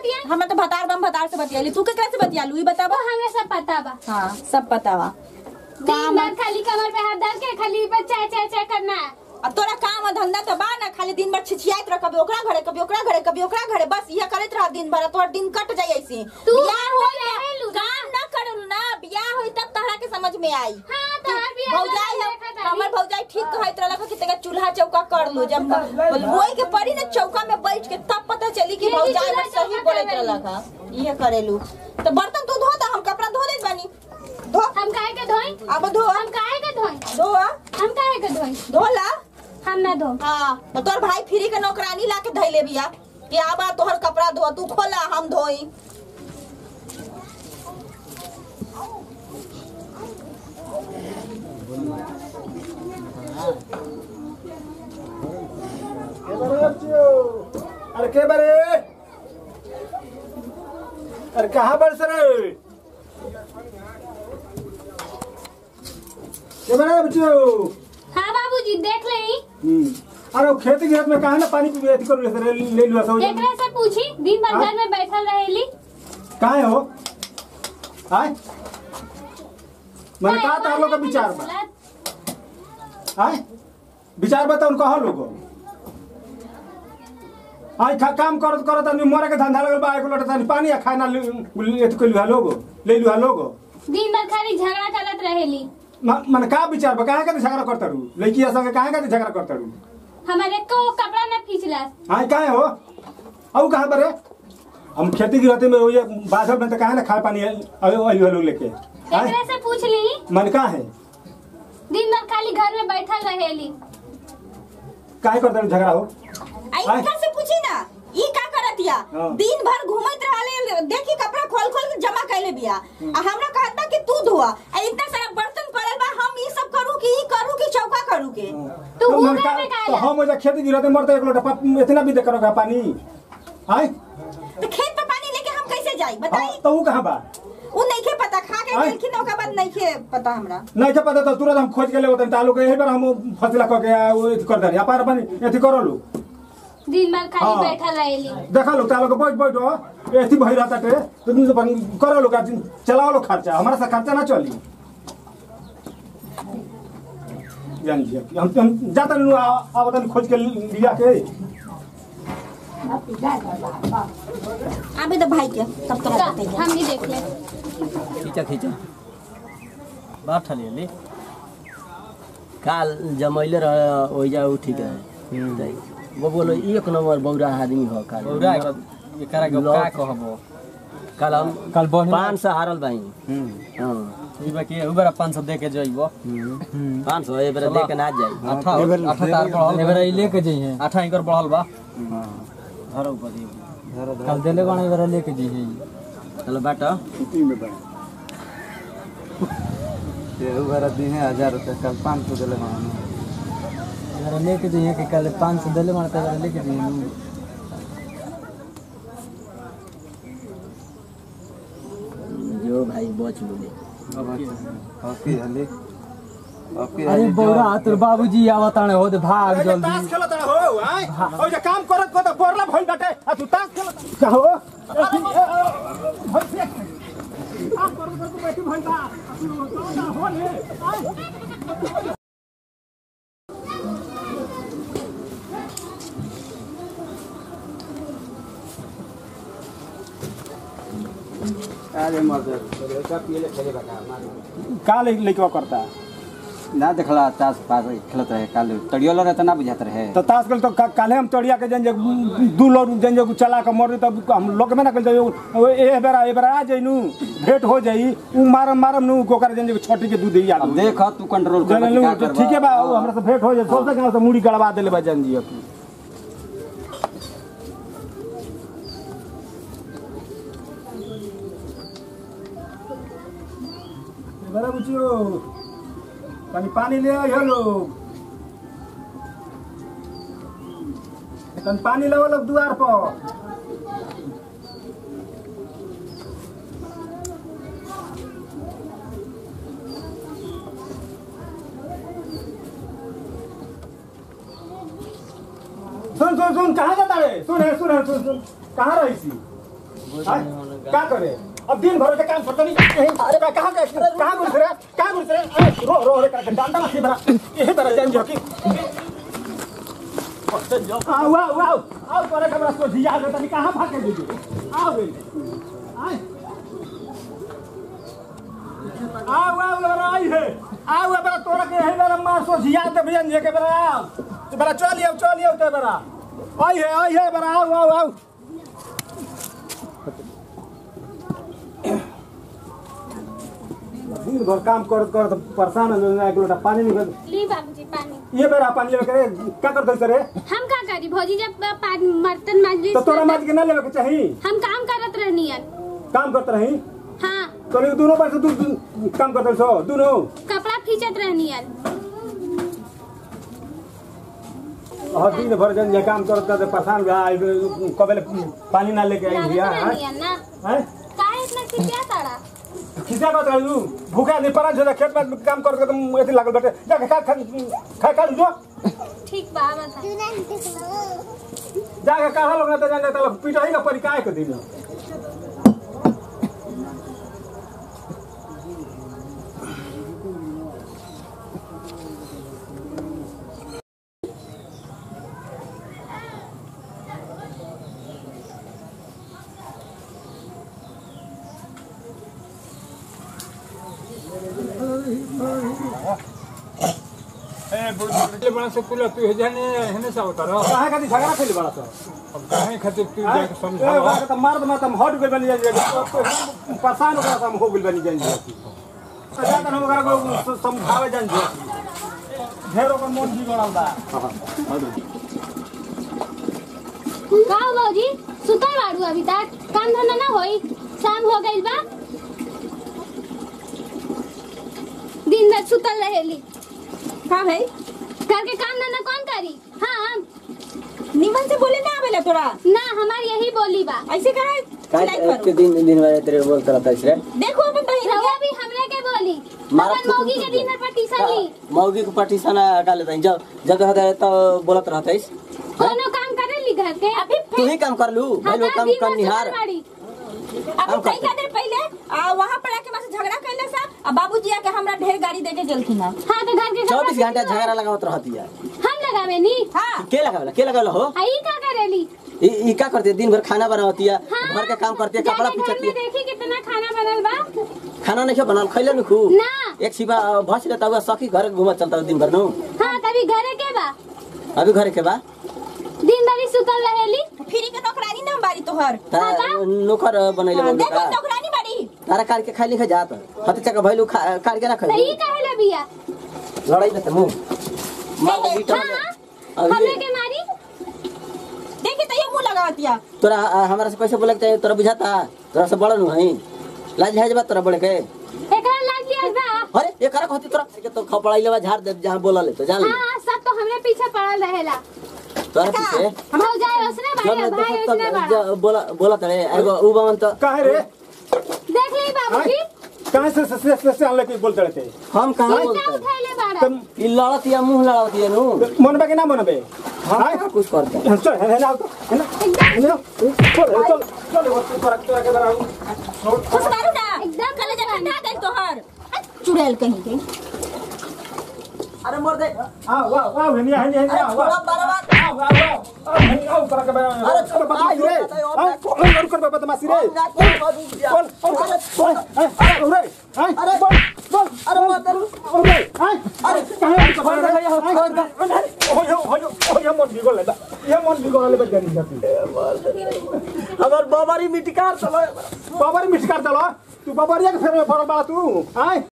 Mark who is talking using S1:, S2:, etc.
S1: बतिया
S2: हमें तो भतार से बतियाली। तू केकरा से बतियालू ई बताबा।
S1: हमें सब पता बा।
S2: हां सब पता बा।
S1: दिन भर खाली कमर पे हाथ डाल के खाली बच्चा चाचा करना।
S2: अब तोरा काम धंधा तो बा ना, खाली दिन भर छिछियात रह, कभी ओकरा घरे कभी ओकरा घरे कभी ओकरा घरे, बस ये करत रह दिन भर। तोर दिन कट जाई ऐसी। बियाह हो रहेलू काम ना करलू ना, बियाह होई तब तहरा के समझ में आई।
S1: हां तोहर बियाह
S2: भौजाई हमर भौजाई ठीक कहत रहला कि तेरा चूल्हा चौका कर लू। जब बोई के पड़ी ना चौका में बैठ के तब पता चली कि भौजाई बस सही बोलत रहला का ये करेलू। तो बर्तन तू धो दा, हम कपड़ा धो देत बानी। धो।
S1: हम काहे के धोई?
S2: अब धो।
S1: हम काहे के धोई?
S2: धो।
S1: हम काहे के धोई?
S2: धोला।
S1: हम ना धो।
S2: हां तो तोर भाई फ्री के नौकरानी लाके धइले बिया कि आबा तोहर कपड़ा धो, तू खोला हम धोई।
S3: अरे के बारे? अरे कहाँ बड़ सर? के बारे बच्चों?
S1: हाँ बाबूजी देख ले।
S3: अरे खेती खेत में कहाँ ना पानी पी अथी कर ले लिया सब।
S1: एकरा से पूछी दिन भर घर में बैठल रहेली।
S3: कहाँ हो? आय मैंने कहा था लोग का विचार बा। आय विचार बता उनको हो लोगो। आय काम करत करत नि मोरे के धंधा लगल बा। एक लोटा पानी आ खाना ले तो कइलु लोगो ले लु लोगो।
S1: दिन भर खाली झगड़ा करत रहेली।
S3: मन का विचार बा? काहे के झगड़ा करता रू? लड़की संगे काहे के झगड़ा करता रू?
S1: हमारे को कपड़ा न खींचला।
S3: हां काहे हो? औ कहां बरे? हम खेती गिरते में ये बादल में तो काहे ना खा पानी आई लोग लेके।
S1: एकरा से पूछ ली।
S3: मन का है?
S1: दिन भर खाली घर में बैठल रहेली।
S3: काहे करता रू झगड़ा हो?
S2: आई इनका से पूछी ना ई का करतिया। दिन भर घूमत रहले, देखी कपड़ा खोल खोल के जमा कैले बिया। आ हमरा कहत बा कि तू धोआ। आ इतना सारा बर्तन पड़ल बा, हम ई सब करू कि ई करू कि चौका करू के।
S1: तू वो घर में
S3: तो हम जा खेती गिरते मरते एक लोटा इतना भी दे करोगा पानी। हाय
S2: तो खेत पे पानी लेके हम कैसे जाई बताई?
S3: तो वो कहां बा?
S2: उ नहीं के पता, खा के गेलखिन ओका बाद नहीं के पता हमरा।
S3: नहीं के पता तो तुरंत हम खोज के ले होतन तालु के एही बार हम फसला क के वो कर दे। अपार पानी एथी करो लो।
S1: दिन भर खाली बैठल रहेली।
S3: देखा लो तालो के बैठ बैठो एथी भई रहता के तो तुम अपन करो लो का चलाओ लो खर्चा। हमारा से खर्चा ना चली। जान जी हम जाता नु आवतन खोज के लिया के।
S2: अबे तो भाई के तब तोरा पता है।
S1: हम भी देख ले।
S4: खींचा खींचा बात ठली ले काल जमैले रह ओइ जा उठी गए। वो बोलो एक नंबर बौरा आदमी हो। काल
S5: बौरा एकरा के का कहबो?
S4: काल हम
S5: काल
S4: 500 हारल बाई। हां
S5: ई बा के उबरा 500 दे के जइबो।
S4: 500 ए बेरा दे के ना जाई।
S5: 8 तार बढ़ल एबरा ई लेके जइहे। 8 इकर बढ़ल बा।
S4: हां घर ऊपर दे
S5: काल देले गण एबरा लेके जइहे।
S4: चलो बाटा
S6: सिटी में बा ये उबरा दिने 1000 रुपया कल 500 देले हम।
S5: एबरा लेके जइहे के कल 500 देले मारता एबरा लेके जइहे।
S4: जो भाई बच बोले
S6: हॉकी हली हॉकी।
S5: अरे बौरा तोर बाबूजी आवताने हो दे भाग जल्दी।
S3: ताश खेलत हो आय ओ जे काम करत को तो पोरला भइल बाटे आ तू ताश खेलत का हो? काम करत को बैठी भइल बा हो ले आय।
S6: अरे मदर का पीले खेले बता मार
S3: का लइकवा करता
S6: ना देखला ताश पास खेलत रहे काल तड़ियोला रहता ना बुझात रहे।
S3: तो ताश खेल तो काले हम तड़िया के जन दू लोग जन चला के मर तब हम लोग में ना कल ए बेरा आ जइनु भेंट हो जाई। उ मारम नु कोकर जन छोटी के दूध ही आ।
S6: अब देख तू कंट्रोल कर
S3: का कर। ठीक है बा हमरा से भेंट हो जाए। सोच गांव से मुड़ी गड़वा देले बा जन जी अपनी। बड़ा बुझियो पानी ले आइयो लोग। पानी लाओ लोग द्वार पर। सुन कहाँ जाता रे? सुन कहाँ रही सी? क्या करे अब दिन भर के काम करता नहीं अरे कहाँ घुस रहे रो रे करके डांडा मत बड़ा यही तरह जान जो कि आओ करे हमरा को जिया देता नहीं कहाँ भाग के दीजिए आओ बे आओ आई है आओ बड़ा तोरा के है बड़ा मार सो जिया दे बजन जे के बड़ा चलियो ते बड़ा आई है बड़ा आओ दिन भर काम कर परेशान हो जाए एक लोटा पानी निकल
S1: ली बाबूजी पानी
S3: ये बेरा पानी लेवे करे क्या करते सरे
S1: हम का करी भौजी जब बर्तन मांजी
S3: तो तोरा माज के ना लेवे के चाहिए
S1: हम काम करत रहनियन
S3: काम करते रही
S1: हां
S3: तो दोनों पर से तू काम करते सो दोनों
S1: कपड़ा खींचत रहनियन
S3: हर दिन भर जन जे काम करते परेशान भाई कबे पानी ना लेके आई भैया हैं
S1: काहे इतना खिसिया ताड़ा
S3: खिसिया का तू भूखा नहीं पड़ा जो खेत में काम करके तुम एती लागल बैठे जा खा जो
S1: ठीक बा बता
S3: जाके कहा लोग ना तो जाने तो पिटाई का परिकाय के दिन
S7: बुढ़े बड़ा से कुल तू हेजाने हेने सा होता रहो
S3: काहे खातिर झगड़ा खेले बड़ा सा
S7: अब काहे खातिर तू जाके
S3: ए
S7: समझा
S3: वाके त मार दमा त हट गइल बनी जाए परेशान हो गया हम हो गइल बनी जाए अच्छा त हम ओकरा को समझावे जान जे ढेरो का मन बिगड़ल बा
S1: का भौजी सुतल बाड़ू अभी तक काम धंधा ना होई शाम हो गइल बा दिन भर सुतल रहेली
S2: का भाई
S1: घर के काम धंधा कौन करी हां
S2: निमन से बोले ना आवेला तोरा
S1: ना हमार यही बोली बा
S2: ऐसे काहे चिल्लाई
S4: एक
S2: करू
S4: दिन भर तेरे बोलता रहता है
S2: देखो अपन बहिन
S1: रवा भी हमरे के बोली
S4: मारा
S1: अपन मौगी के दिन भर पटीसन ली
S4: मौगी को पार्टीशन हटा लेता है जब होता है तो बोलत रहता है
S1: कोनो काम करे ली घर के अभी
S4: तू ही काम कर लू भाई लोग काम कर निहार
S2: अब कई खातिर पहले वहां पर आके बस झगड़ा कैले सा अब बाबूजी आके हमरा ढेर गाड़ी देके जलथिन
S1: हां तो घर के
S4: 24 घंटा झगड़ा लगावत रहती है
S1: हम लगावे नी
S2: हां
S4: के लगावला हो
S1: आई का करेली
S4: ई का करती है दिन भर खाना बनावती है घर का काम करती है कपड़ा
S1: घर
S4: पीछती
S1: में
S4: है
S1: देखी कितना खाना बनल बा
S4: खाना नहीं बनल खैले न खू
S1: ना
S4: एक सिवा भस लेता हुआ सखी घर घूमत चलता दिन भर नु
S1: हां तभी घरे के बा
S4: अभी घर के बा
S1: दिन भर सुतल रहेली
S2: फ्री के नौकरानी ना बारी तोहर
S4: नौकर बनैले बोल
S2: देखो नौकरानी बारी
S4: तारा कार के खाई लिखे जात हते चका भइलु कार के ना खाई
S1: सही कहले बिया
S4: लड़ाई में मुंह मार के बीटा
S1: हां हमरे के मारी
S2: देखी तो ये मुंह लगावतिया
S4: तोरा हमरा से पैसा बोले के तोरा बुझाता तोरा से बड़न हई लाज है बात तोरा बड़े के
S1: एकरा लाज लिया बा
S4: अरे एकरा कहती तोरा के तो खपड़ाई लेवा झाड़ दे जहां बोला ले तो जान ले
S1: हां सब तो हमरे पीछे पड़ल रहेला
S4: तोरा पीछे
S1: हम हो जाए उसने भाई भाई उसने बड़ा
S4: बोला तरे एगो उ बावन तो
S3: काहे रे
S1: देख ली बाबूजी
S3: काहे से आले के बोलते रहते
S4: हम कहां
S1: इतना
S4: बोलते
S1: उठाइले बाड़ा
S3: तुम
S4: ई लड़तिया मुंह लड़ावतिया नु
S3: मनबे के ना मनबे
S4: हां कुछ करते
S3: चल है ना है ना चल तोरा के बराऊ
S2: खुश करू ना
S1: एकदम
S2: कल जब ठंडा गई तोहर चुड़ैल कहीं के
S4: अरे मोर दे
S3: वाह हनिया वाह तोरा के बराऊ अरे चल बता रे और कर बदमाशी रे बोल अरे बोल
S4: अरे मत
S3: अरे कहां हो मन बिगड़ ले ये मन बिगड़ ले बजनी जाती
S4: हमर बाबारी मिटकार चलो
S3: बाबारी मिटकार चलो तू बाबारिया के फेर में पड़ल बा तू आय